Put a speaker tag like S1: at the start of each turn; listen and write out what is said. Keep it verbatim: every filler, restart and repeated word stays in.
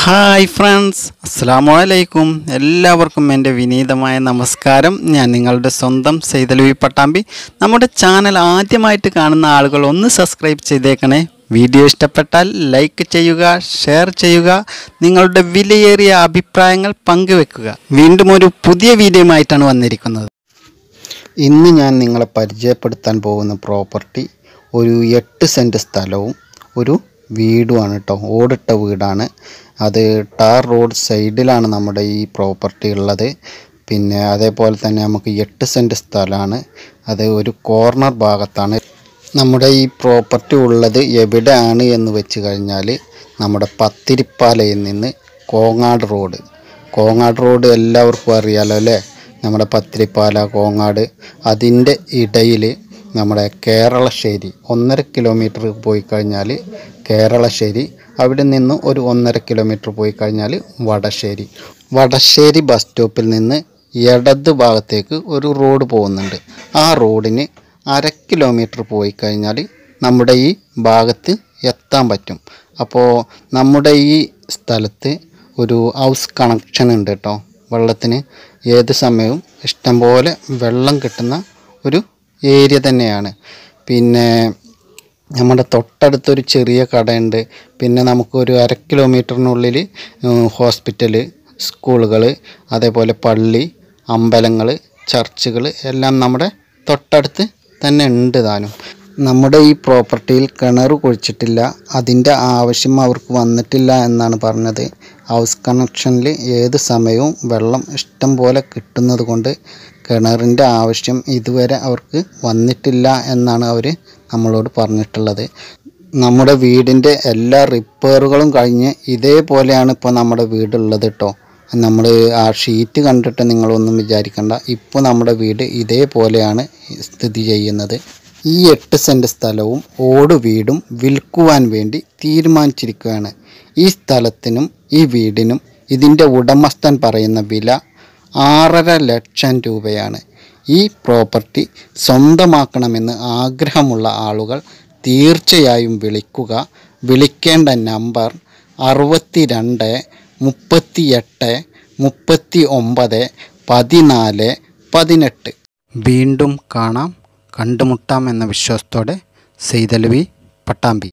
S1: Hi friends, അസ്സലാമു അലൈക്കും. എല്ലാവർക്കും എൻ്റെ വിനീതമായ നമസ്കാരം. ഞാൻ നിങ്ങളുടെ സ്വന്തം സെയ്തലവി പട്ടാമ്പി. നമ്മുടെ ചാനൽ ആദ്യമായിട്ട് കാണുന്ന ആളുകൾ ഒന്ന് സബ്സ്ക്രൈബ് ചെയ്തേക്കണേ. വീഡിയോ ഇഷ്ടപ്പെട്ടാൽ ലൈക്ക് ചെയ്യുക, ഷെയർ ചെയ്യുക, നിങ്ങളുടെ വിലയേറിയ അഭിപ്രായങ്ങൾ പങ്കുവെക്കുക. വീണ്ടും ഒരു പുതിയ വീഡിയോയുമായിട്ടാണ് വന്നിരിക്കുന്നത്. ഇന്ന് ഞാൻ നിങ്ങളെ പരിചയപ്പെടുത്താൻ പോകുന്ന പ്രോപ്പർട്ടി ഒരു എട്ട് സെൻറ്റ് സ്ഥലവും ഒരു വീടുമാണ് കേട്ടോ. ഓടിട്ട വീടാണ്. അത് ടാർ റോഡ് സൈഡിലാണ് നമ്മുടെ ഈ പ്രോപ്പർട്ടി ഉള്ളത്. പിന്നെ അതേപോലെ തന്നെ നമുക്ക് എട്ട് സെൻറ്റ് സ്ഥലമാണ്. അത് ഒരു കോർണർ ഭാഗത്താണ്. നമ്മുടെ ഈ പ്രോപ്പർട്ടി ഉള്ളത് എവിടെയാണ് എന്ന് വെച്ച് കഴിഞ്ഞാൽ നമ്മുടെ പത്തിരിപ്പാലയിൽ നിന്ന് കോങ്ങാട് റോഡ് കോങ്ങാട് റോഡ് എല്ലാവർക്കും അറിയാലോ അല്ലേ? നമ്മുടെ പത്തിരിപ്പാല കോങ്ങാട് അതിൻ്റെ ഇടയിൽ നമ്മുടെ കേരളശ്ശേരി ഒന്നര കിലോമീറ്റർ പോയി കഴിഞ്ഞാൽ കേരളശ്ശേരി, അവിടെ നിന്ന് ഒരു ഒന്നര കിലോമീറ്റർ പോയി കഴിഞ്ഞാൽ വടശ്ശേരി. വടശ്ശേരി ബസ് സ്റ്റോപ്പിൽ നിന്ന് ഇടത് ഭാഗത്തേക്ക് ഒരു റോഡ് പോകുന്നുണ്ട്. ആ റോഡിന് അര കിലോമീറ്റർ പോയി കഴിഞ്ഞാൽ നമ്മുടെ ഈ ഭാഗത്ത് എത്താൻ പറ്റും. അപ്പോൾ നമ്മുടെ ഈ സ്ഥലത്ത് ഒരു ഹൗസ് കണക്ഷൻ ഉണ്ട് കേട്ടോ. വെള്ളത്തിന് ഏത് സമയവും ഇഷ്ടംപോലെ വെള്ളം കിട്ടുന്ന ഒരു ഏരിയ തന്നെയാണ്. പിന്നെ നമ്മുടെ തൊട്ടടുത്തൊരു ചെറിയ കടയുണ്ട്. പിന്നെ നമുക്കൊരു അര കിലോമീറ്ററിനുള്ളിൽ ഹോസ്പിറ്റല്, സ്കൂളുകൾ, അതേപോലെ പള്ളി, അമ്പലങ്ങൾ, ചർച്ചുകൾ എല്ലാം നമ്മുടെ തൊട്ടടുത്ത് തന്നെ ഉണ്ട് താനും. നമ്മുടെ ഈ പ്രോപ്പർട്ടിയിൽ കിണർ കുഴിച്ചിട്ടില്ല, അതിൻ്റെ ആവശ്യം അവർക്ക് വന്നിട്ടില്ല എന്നാണ് പറഞ്ഞത്. ഹൗസ് കണക്ഷനിൽ ഏത് സമയവും വെള്ളം ഇഷ്ടം പോലെ കിട്ടുന്നത് കൊണ്ട് കിണറിൻ്റെ ആവശ്യം ഇതുവരെ അവർക്ക് വന്നിട്ടില്ല എന്നാണ് അവർ നമ്മളോട് പറഞ്ഞിട്ടുള്ളത്. നമ്മുടെ വീടിൻ്റെ എല്ലാ റിപ്പയറുകളും കഴിഞ്ഞ് ഇതേപോലെയാണ് ഇപ്പോൾ നമ്മുടെ വീടുള്ളത് കേട്ടോ. നമ്മൾ ആ ഷീറ്റ് കണ്ടിട്ട് നിങ്ങളൊന്നും വിചാരിക്കേണ്ട. ഇപ്പോൾ നമ്മുടെ വീട് ഇതേപോലെയാണ് സ്ഥിതി ചെയ്യുന്നത്. ഈ എട്ട് സെൻറ്റ് സ്ഥലവും ഓട് വീടും വിൽക്കുവാൻ വേണ്ടി തീരുമാനിച്ചിരിക്കുകയാണ്. ഈ സ്ഥലത്തിനും ഈ വീടിനും ഇതിൻ്റെ ഉടമസ്ഥൻ പറയുന്ന വില ആറര ലക്ഷം രൂപയാണ്. ഈ പ്രോപ്പർട്ടി സ്വന്തമാക്കണമെന്ന് ആഗ്രഹമുള്ള ആളുകൾ തീർച്ചയായും വിളിക്കുക. വിളിക്കേണ്ട നമ്പർ അറുപത്തി രണ്ട് മുപ്പത്തി എട്ട് മുപ്പത്തി ഒമ്പത് പതിനാല് പതിനെട്ട്. വീണ്ടും കാണാം, കണ്ടുമുട്ടാം എന്ന വിശ്വാസത്തോടെ സെയ്തലവി പട്ടാമ്പി.